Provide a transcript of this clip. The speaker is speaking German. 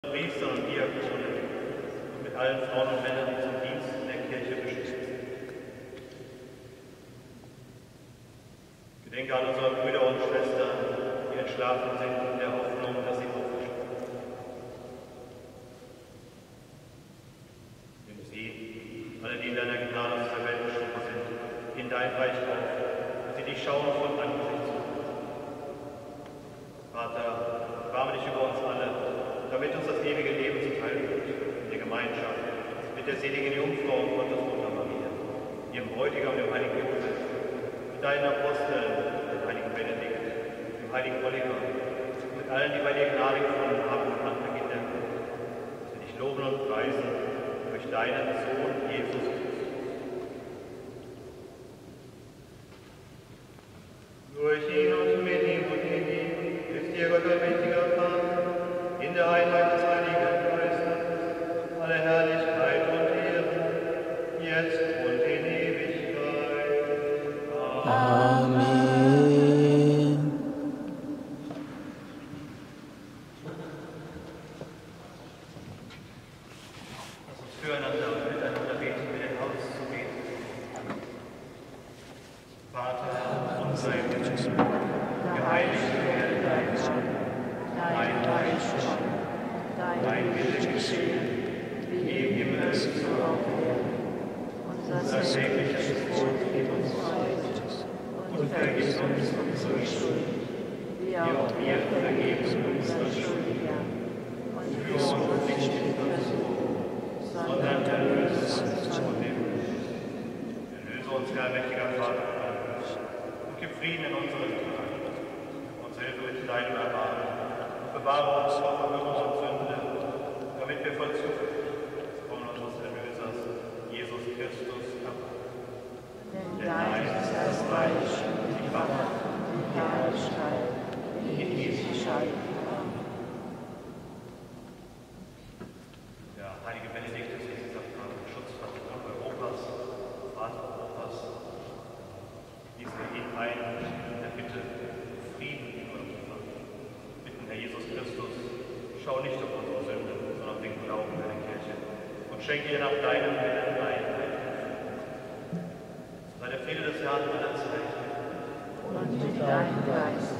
Priester und Diakone und mit allen Frauen und Männern, die zum Dienst in der Kirche bestimmt sind. Gedenke an unsere Brüder und Schwestern, die entschlafen sind, in der Hoffnung, dass sie auferstehen. Nimm sie, alle, die in deiner Gnade aus der Welt bestimmt sind, in dein Reich auf, dass sie dich schauen von Angesicht zu Angesicht. Vater, erbarme dich über uns alle, damit uns das ewige Leben zuteil wird, in der Gemeinschaft mit der seligen Jungfrau und Gottesmutter Maria, ihrem Bräutigam, dem heiligen Josef, mit deinen Aposteln, dem heiligen Benedikt, dem heiligen Oliver, mit allen, die bei dir Gnade gefunden haben und an Beginn der Welt, dass wir dich loben und preisen durch deinen Sohn Jesus Christus. Durch ihn und mit ihm und in ihm ist dir Gott allmächtiger Vater, in der Einheit des Heiligen Geistes, alle Herrlichkeit und Ehre, jetzt und in Ewigkeit. Amen. Lass uns füreinander und miteinander beten, mit dem Haus zu beten. Vater unser im Himmel, geheiligt werde dein Name, dein Reich komme, dein Wille geschehe, wie im Himmel so auf Erden. Unser tägliches Brot gib uns heute und vergib uns unsere Schuld, wie auch wir vergeben unseren Schuldigern. Und führe uns nicht in Versuchung, sondern erlöse uns von dem Bösen. Erlöse uns, Herr mächtiger Vater, und gib Frieden in unseren Tagen. Uns hilfe mit deinem Erbarmen und bewahre uns vor Verwirrung und Sünde, damit wir voll Zuversicht das Kommen unseres Erlösers, Jesus Christus, erwarten. Denn dein ist das Reich und die Macht und die Herrlichkeit in Ewigkeit. Der heilige Benediktus, Jesus sagt, Schutzpatron Europas, Vater Europas, gießen wir ihn ein in der Bitte Frieden in Europa. Bitten, Herr Jesus Christus, schau nicht auf unsere Sünde, sondern auf den Glauben deiner Kirche und schenke ihr nach deinem Willen Einheit. Sei der Friede des Herrn aller Zeichen. Und mit deinem Geist.